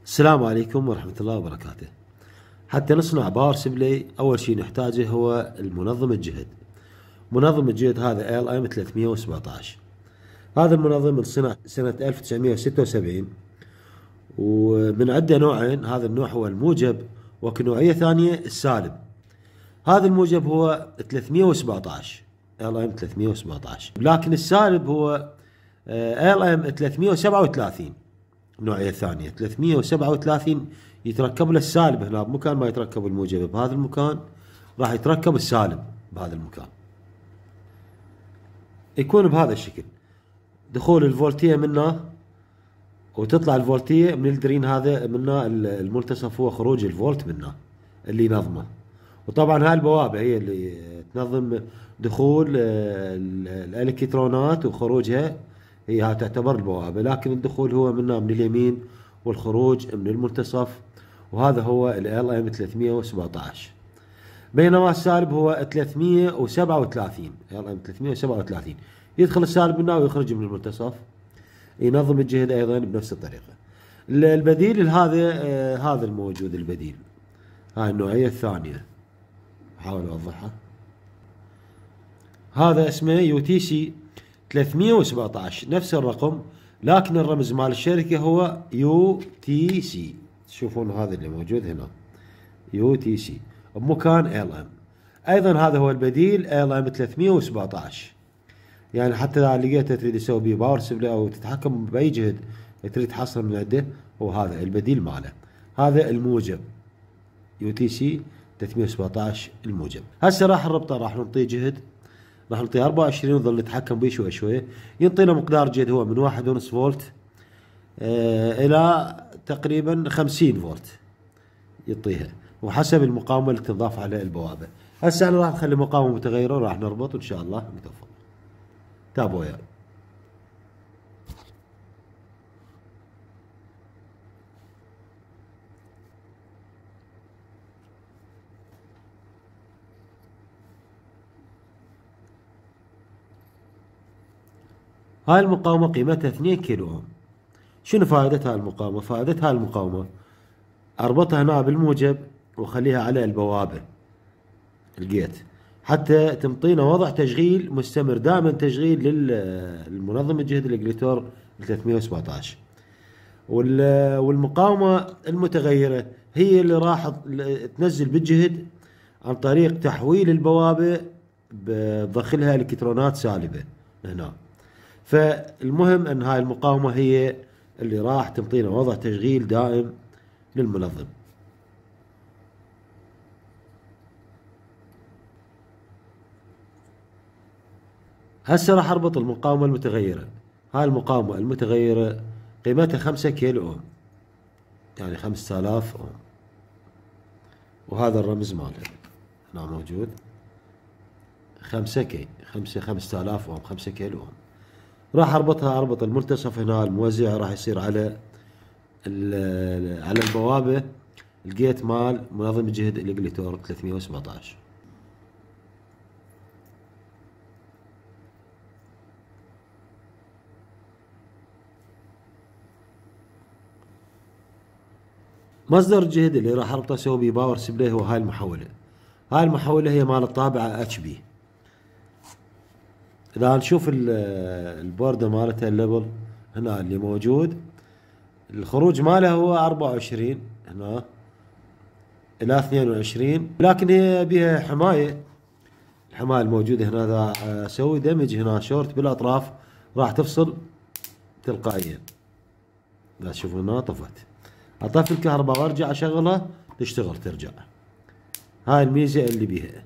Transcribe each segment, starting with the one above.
السلام عليكم ورحمة الله وبركاته. حتى نصنع باور سبلاي أول شيء نحتاجه هو المنظم الجهد. منظم الجهد هذا LM 317. هذا المنظم انصنع سنة 1976 ومن عدة نوعين. هذا النوع هو الموجب وكنوعية ثانية السالب. هذا الموجب هو 317 LM 317، لكن السالب هو LM 337. النوعية الثانية 337 يتركب له السالب هنا بمكان ما يتركب الموجب بهذا المكان، راح يتركب السالب بهذا المكان. يكون بهذا الشكل، دخول الفولتية منه وتطلع الفولتية من الدرين هذا منه، المنتصف هو خروج الفولت منه اللي ينظمه. وطبعا هاي البوابة هي اللي تنظم دخول الالكترونات وخروجها، هي تعتبر البوابة، لكن الدخول هو منها من اليمين والخروج من المنتصف، وهذا هو ال LM 317. بينما السالب هو 337 LM 337 يدخل السالب منه ويخرج من المنتصف، ينظم الجهد ايضا بنفس الطريقة. البديل لهذا هذا الموجود، البديل هاي النوعية الثانية، احاول اوضحها. هذا اسمه UTC 317، نفس الرقم لكن الرمز مال الشركة هو UTC. تشوفون هذا اللي موجود هنا UTC بمكان LM. ايضا هذا هو البديل LM 317. يعني حتى اذا لقيته تريد تسوي بيه باور سبلاي او تتحكم باي جهد تريد تحصل من عنده، وهذا البديل ماله. هذا الموجب UTC 317 الموجب. هسه راح نربطه، راح نعطيه جهد، راح نعطيه 24 ونظل نتحكم به شوي شوي. ينطينا مقدار جهد هو من 1.5 فولت الى تقريبا 50 فولت يعطيها، وحسب المقاومة اللي تضاف على البوابة. هسه احنا راح نخلي مقاومة متغيرة وراح نربط وان شاء الله نتوفق. تابعوا وياي. هاي المقاومة قيمتها 2 كيلو اوم. شنو فائدة هاي المقاومة؟ فائدة هاي المقاومة اربطها هنا بالموجب وخليها على البوابة الجيت حتى تنطينا وضع تشغيل مستمر، دائما تشغيل للمنظم الجهد الإجليتور 317. والمقاومة المتغيرة هي اللي راح تنزل بالجهد عن طريق تحويل البوابة بدخلها الكترونات سالبة هنا. فالمهم ان هاي المقاومة هي اللي راح تنطينا وضع تشغيل دائم للمنظم. هسه راح اربط المقاومة المتغيرة. هاي المقاومة المتغيرة قيمتها 5 كيلو اوم، يعني 5000 اوم، وهذا الرمز مالها هنا موجود 5 كي 5000 اوم، 5 كيلو اوم. راح اربطها، اربط المنتصف هنا، الموزع راح يصير على البوابة الجيت مال منظم الجهد الإجليتور 317. مصدر الجهد اللي راح اربطه اسوي بيه باور سبلاي هو هاي المحولة. هاي المحولة هي مال الطابعة HP. اذا نشوف البوردة مالتها الليبل هنا اللي موجود، الخروج ماله هو 24 هنا الى 22، لكن هي بها حماية. الحماية الموجودة هنا اذا اسوي دمج هنا شورت بالاطراف راح تفصل تلقائيا. اذا تشوفون هنا طفت، اطفي الكهرباء وارجع اشغلها تشتغل ترجع. هاي الميزة اللي بيها.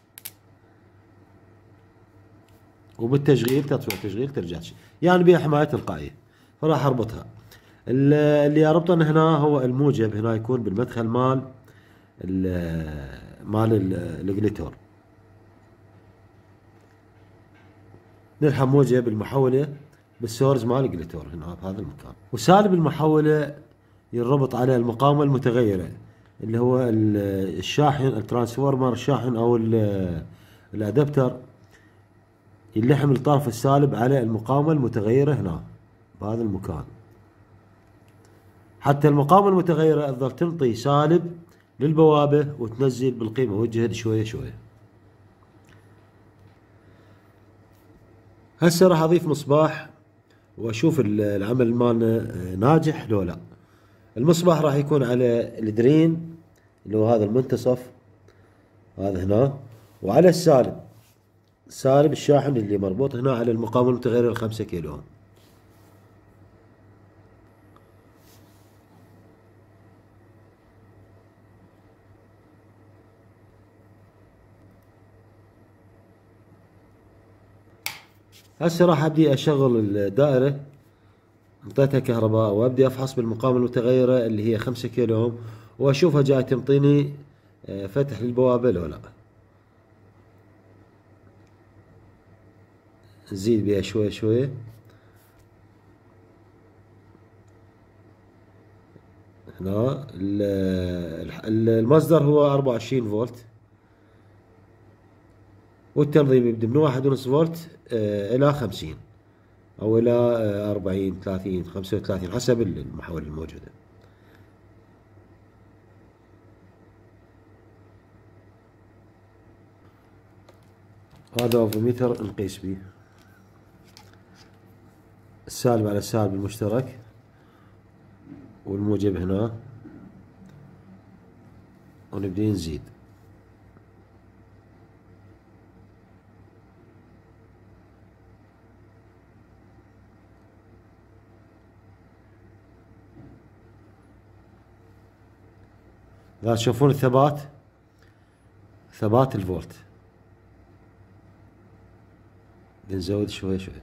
وبالتشغيل تطفي التشغيل ترجع، يعني بيها حماية تلقائية. فراح اربطها. اللي اربطه هنا هو الموجب، هنا يكون بالمدخل مال الإجليتور. نلحم موجب المحولة بالسورز مال الإجليتور هنا بهذا المكان، وسالب المحولة ينربط على المقاومة المتغيرة اللي هو الشاحن، الترانسفورمر الشاحن او الادابتر، يلحم الطرف السالب على المقاومة المتغيرة هنا بهذا المكان. حتى المقاومة المتغيرة تظل تنطي سالب للبوابة وتنزل بالقيمة والجهد شوية شوية. هسه راح اضيف مصباح واشوف العمل مالنا ناجح لو لا. المصباح راح يكون على الدرين اللي هو هذا المنتصف هذا هنا، وعلى سالب الشاحن اللي مربوط هنا على المقاومة المتغيرة 5 كيلو اوم. هسه راح ابدي اشغل الدائرة، انطيتها كهرباء، وابدي افحص بالمقاومة المتغيرة اللي هي 5 كيلو اوم واشوفها جاي تنطيني فتح للبوابة لو لا. نزيد بيها شوي شوي. هنا المصدر هو 24 فولت، والتنظيم يبدأ من 1.5 فولت إلى 50 أو إلى 40 30 35 حسب المحاور الموجودة. هذا اوفوميتر نقيس به السالب على السالب المشترك والموجب هنا، ونبدأ نزيد. لا تشوفون ثبات الفولت. بنزود شوي شوي.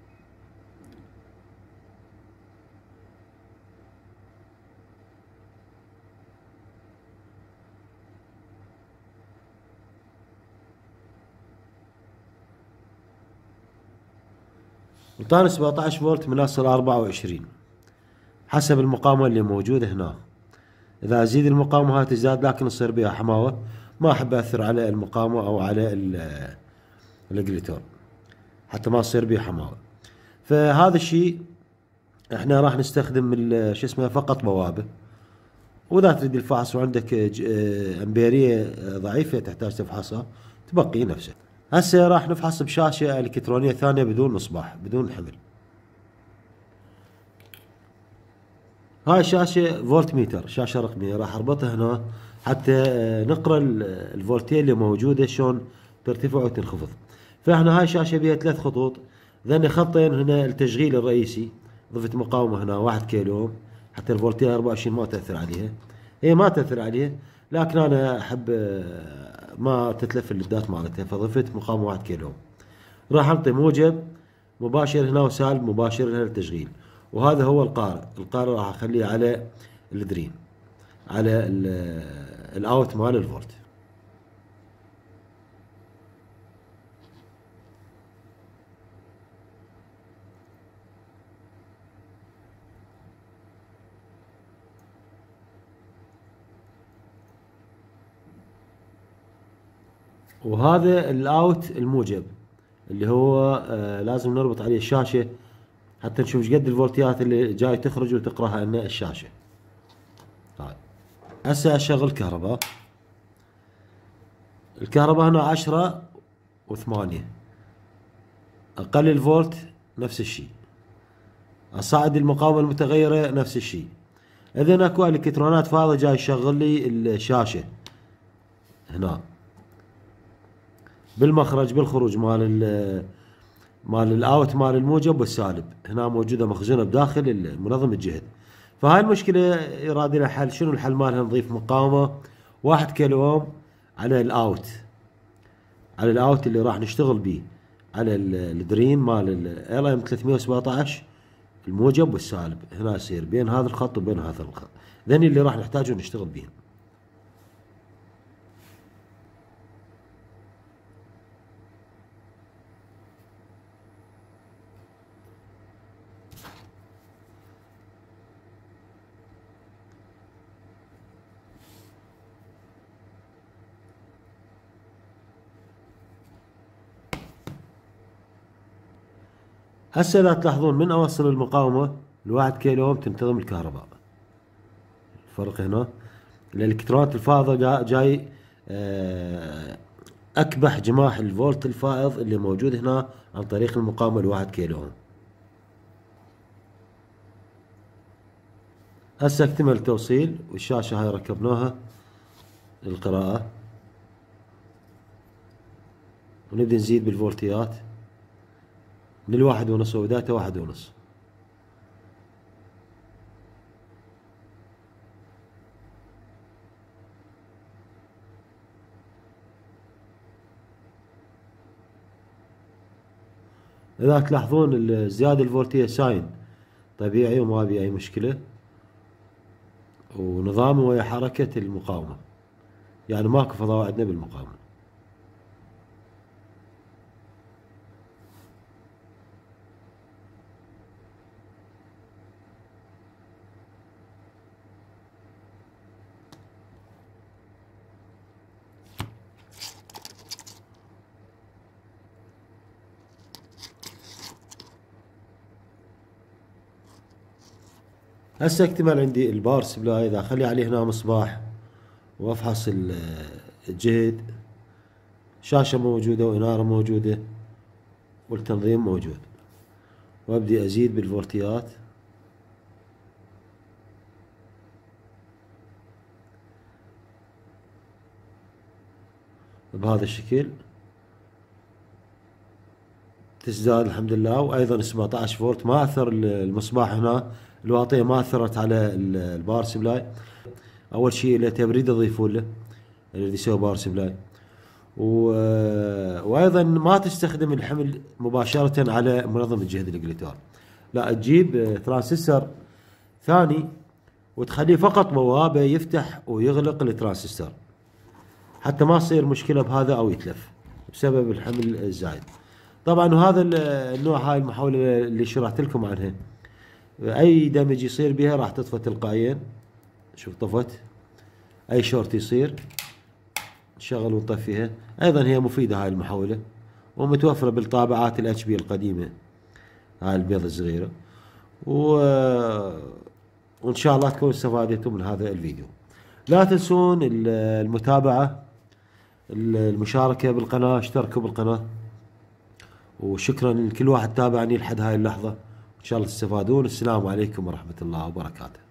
انطاني 17 فولت من اصل 24 حسب المقاومة اللي موجودة هنا. اذا ازيد المقاومة هاي تزداد لكن تصير بها حماوة، ما احب اثر على المقاومة او على الجليتور حتى ما تصير بها حماوة. فهذا الشيء احنا راح نستخدم شو اسمه فقط بوابة. واذا تريد الفحص وعندك امبيرية ضعيفة تحتاج تفحصها تبقي نفسها. هسه راح نفحص بشاشة الكترونية ثانية بدون مصباح بدون حمل. هاي شاشة فولت ميتر، شاشة رقمية، راح اربطها هنا حتى نقرا الفولتين اللي موجودة شلون ترتفع وتنخفض. فاحنا هاي شاشة بها 3 خطوط، ذني خطين هنا التشغيل الرئيسي، ضفت مقاومة هنا 1 كيلو اوم حتى الفولتين 24 ما تأثر عليها، هي ما تأثر عليها لكن انا احب ما تتلف اللدات مالتها، فضفت مقاومة 1 كيلو اوم. راح انطي موجب مباشر هنا وسالب مباشر هنا للتشغيل، وهذا هو القارئ راح اخليه على الدرين على الاوت مال الفولت. وهذا الاوت الموجب اللي هو لازم نربط عليه الشاشة حتى نشوف ايش قد الفولتيات اللي جاي تخرج وتقراها لنا الشاشة. طيب هسه اشغل كهرباء. الكهرباء هنا 10 و8، اقل الفولت نفس الشيء، اصعد المقاومة المتغيرة نفس الشيء. اذا اكو الكترونات فاضية جاي يشغل لي الشاشة هنا بالمخرج بالخروج مال الاوت مال الموجب والسالب، هنا موجوده مخزونه بداخل المنظم الجهد. فهاي المشكله يراد لها حل. شنو الحل مالها؟ نضيف مقاومه 1 كيلو اوم على الاوت اللي راح نشتغل به على الدرين مال ال ام 317 الموجب والسالب، هنا يصير بين هذا الخط وبين هذا الخط، ذني اللي راح نحتاجه نشتغل بهم. هسه اذا تلاحظون من اوصل المقاومة ل1 كيلو اوم تنتظم الكهرباء. فرق هنا الالكترونات الفائضة جاي اكبح جماح الفولت الفائض اللي موجود هنا عن طريق المقاومة الواحد كيلو اوم. هسه اكتمل التوصيل والشاشة هاي ركبناها للقراءة، ونبدأ نزيد بالفولتيات من 1.5 وبدايته 1.5. إذا تلاحظون زيادة الفولتية ساين طبيعي وما بي أي مشكلة، ونظامه ويا حركة المقاومة، يعني ماكو فضاء عندنا بالمقاومة. هسه اكتمل عندي الباور سبلاي. اذا اخلي عليه هنا مصباح وافحص الجهد، شاشة موجودة وإنارة موجودة والتنظيم موجود، وابدي ازيد بالفولتيات بهذا الشكل، تزداد الحمد لله. وايضا 17 فولت ما اثر المصباح هنا، الواطية ما اثرت على الباور سبلاي. اول شيء له تبريد اضيفون له اللي يسوي باور سبلاي، وايضا ما تستخدم الحمل مباشرة على منظم الجهد الجليتار، لا تجيب ترانسستور ثاني وتخليه فقط بوابة يفتح ويغلق الترانسستور، حتى ما تصير مشكلة بهذا او يتلف بسبب الحمل الزايد. طبعا وهذا النوع، هاي المحولة اللي شرحت لكم عنها، اي دمج يصير بها راح تطفى تلقائيا. شوف طفت، اي شورت يصير نشغل ونطفيها. ايضا هي مفيدة هاي المحولة، ومتوفرة بالطابعات الاتش بي القديمة، هاي البيضة الصغيرة. وان شاء الله تكونوا استفادتم من هذا الفيديو. لا تنسون المتابعة، المشاركة بالقناة، اشتركوا بالقناة، وشكرا لكل واحد تابعني لحد هاي اللحظة. ان شاء الله تستفادون. السلام عليكم ورحمة الله وبركاته.